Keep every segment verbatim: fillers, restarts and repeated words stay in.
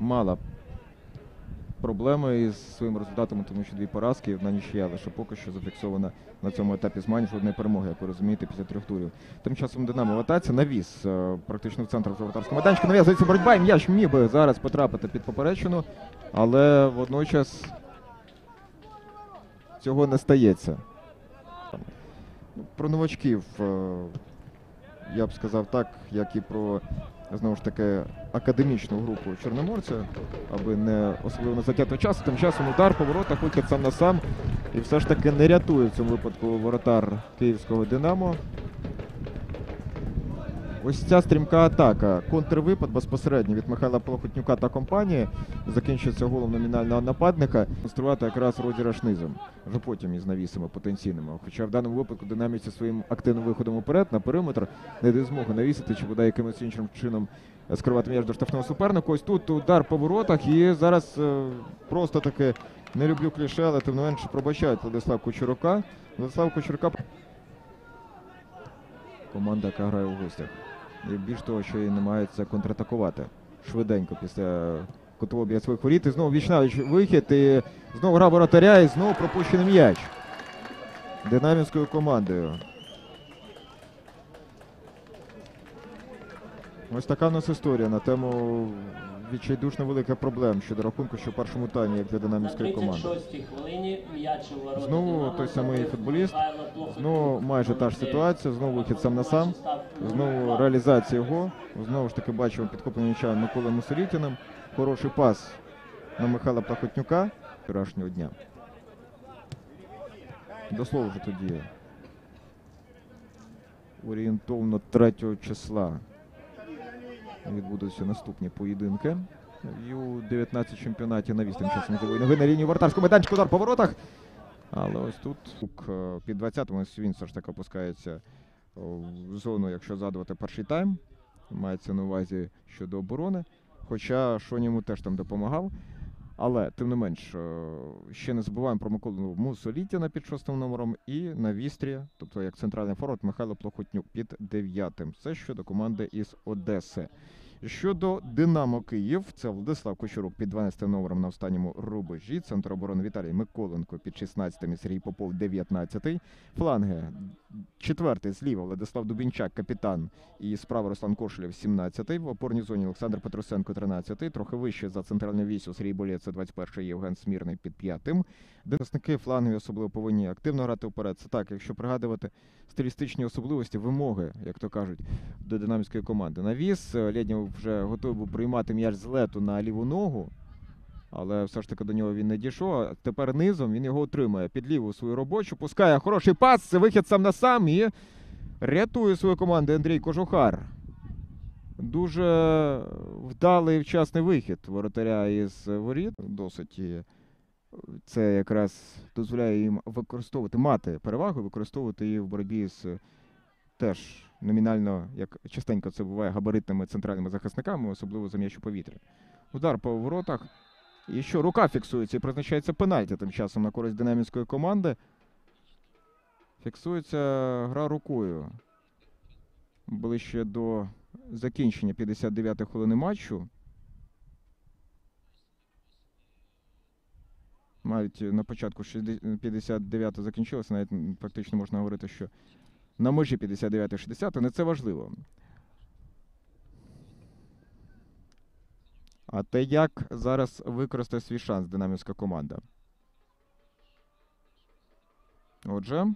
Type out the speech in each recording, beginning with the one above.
мала проблеми із своїм результатом, тому що дві поразки і одна нічия, лише поки що зафіксована на цьому етапі змагань жодної перемоги, як ви розумієте, після трьох турів. Тим часом Динамо в атаці, навіс е, практично в центр воротарського майданчика, нав'язується боротьба, і м'яч міг би зараз потрапити під поперечину, але водночас цього не стається. Про новачків е, я б сказав так, як і про, знову ж таки, академічну групу чорноморця, аби не особливо не затягти часу. Тим часом удар по воротах, вихід сам на сам. І все ж таки не рятує в цьому випадку воротар київського «Динамо». Ось ця стрімка атака. Контрвипад безпосередньо від Михайла Плохотнюка та компанії. Закінчується голом номінального нападника. Демонструвати якраз розіграш низом. Вже потім із навісами потенційними. Хоча в даному випадку динамівці своїм активним виходом уперед на периметр не дає змоги навісити, чи бодай якимось іншим чином скривати м'яч до штрафного суперника. Ось тут удар по воротах і зараз е, просто таки, не люблю кліше, але тим не менше пробачають Владислав Кучерука. Владислав Кучерука. Команда, яка грає у гостях. І більш того, що і намагається контратакувати швиденько після кутового біля своїх воріт. І знову вічнавич вихід, і знову гра воротаря, і знову пропущений м'яч динамівською командою. Ось така в нас історія на тему відчайдушно великих проблем щодо рахунку, що в першому таймі, як для динамівської команди. Знову той самий футболіст, знову майже та ж ситуація, знову вихід сам на сам, знову реалізація його, знову ж таки бачимо підхоплення м'яча Миколою Мусолітіним, хороший пас на Михайла Плохотнюка вчорашнього дня. До слова вже тоді орієнтовно третього числа відбудуться наступні поєдинки. Ю дев'ятнадцять чемпіонаті навіс тим часом нової ноги на лінії вратарського майданчика, удар по воротах. Але ось тут під двадцятим він все ж таки опускається в зону, якщо задувати перший тайм. Мається на увазі щодо оборони. Хоча Шон йому теж там допомагав. Але, тим не менш, ще не забуваємо про Миколу Мусолітіна під шостим номером і на вістрі, тобто як центральний форвард, Михайло Плохотнюк під дев'ятим. Це щодо команди із Одеси. Щодо «Динамо Київ», це Владислав Кучерук під дванадцятим номером на останньому рубежі, центр оборони Віталій Миколенко під шістнадцятим і Сергій Попов дев'ятнадцятий. Фланги четвертий зліва Владислав Дубінчак, капітан, і справа Руслан Кошелєв сімнадцятий. В опорній зоні Олександр Петросенко тринадцятий. Трохи вище за центральною вісю Сергій Болєт, це двадцять перший, Євген Смірний під п'ятим. Динамівники флангові особливо повинні активно грати вперед. Це так, якщо пригадувати стилістичні особливості, вимоги, як то кажуть, до динамівської команди. Навіс, Лєднєв вже готовий був приймати м'яч з лету на ліву ногу, але все ж таки до нього він не дійшов. А тепер низом він його отримує під ліву свою робочу, пускає хороший пас, це вихід сам на сам і рятує свою команду Андрій Кожухар. Дуже вдалий і вчасний вихід воротаря із воріт. Досить це якраз дозволяє їм використовувати, мати перевагу, використовувати її в боротьбі з теж номінально, як частенько це буває, габаритними центральними захисниками, особливо за м'яч у повітрі. Удар по воротах. І що, рука фіксується і призначається пенальті тим часом на користь динамівської команди. Фіксується гра рукою. Ближче до закінчення п'ятдесят дев'ятої хвилини матчу. Навіть на початку п'ятдесят дев'ята закінчилося, навіть практично можна говорити, що на межі п'ятдесят дев'ятої шістдесятої, не це важливо. А те, як зараз використає свій шанс динамівська команда. Отже,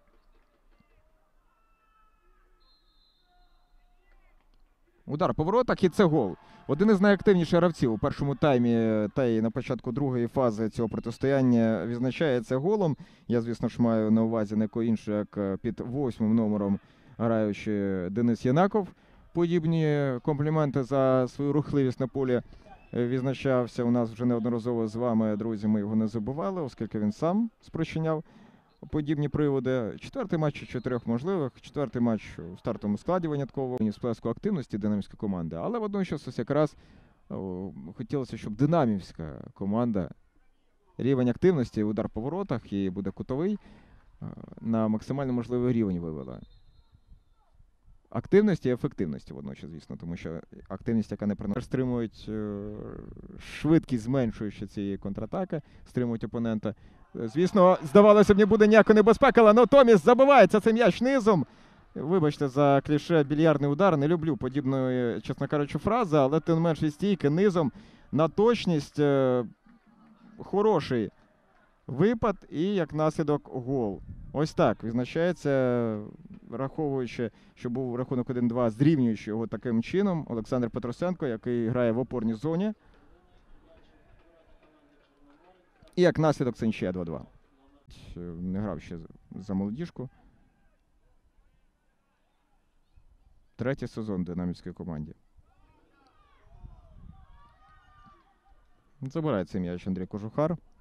удар по воротах, і це гол. Один із найактивніших гравців у першому таймі та й на початку другої фази цього протистояння відзначається голом. Я, звісно ж, маю на увазі не кого іншого, як під восьмим номером граючи Денис Янаков. Подібні компліменти за свою рухливість на полі відзначався у нас вже неодноразово з вами, друзі, ми його не забували, оскільки він сам спричиняв подібні приводи. Четвертий матч із чотирьох можливих, четвертий матч у стартовому складі винятково, в сплеску активності динамівської команди, але водночас ось якраз о, хотілося, щоб динамівська команда рівень активності, удар по воротах і буде кутовий, на максимально можливий рівень вивела. активності і ефективності водночас, звісно, тому що активність, яка не приносить, стримують е, швидкість, зменшуючи цієї контратаки, стримують опонента. Е, Звісно, здавалося б, не буде ніякої небезпеки, але Нотоміс забивається цей м'яч низом. Вибачте за кліше більярдний удар. Не люблю подібної, чесно кажучи, фрази, але тим не менш від стійки низом на точність. Е, хороший випад і, як наслідок, гол. Ось так відзначається, враховуючи, що був рахунок один-два, зрівнюючи його таким чином, Олександр Петросенко, який грає в опорній зоні. І як наслідок це ще два-два. Не грав ще за молодіжку. Третій сезон в динамівській команді. Забирає цей м'яч Андрій Кожухар.